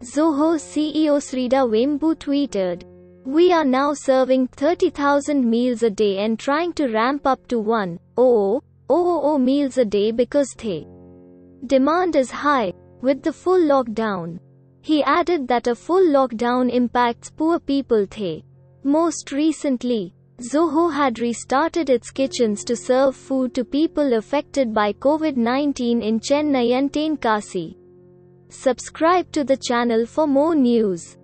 Zoho CEO Sridhar Vembu tweeted, "We are now serving 30,000 meals a day and trying to ramp up to 1,000 meals a day because the demand is high, with the full lockdown." He added that a full lockdown impacts poor people the most. Recently, Zoho had restarted its kitchens to serve food to people affected by COVID-19 in Chennai and Tenkasi. Subscribe to the channel for more news.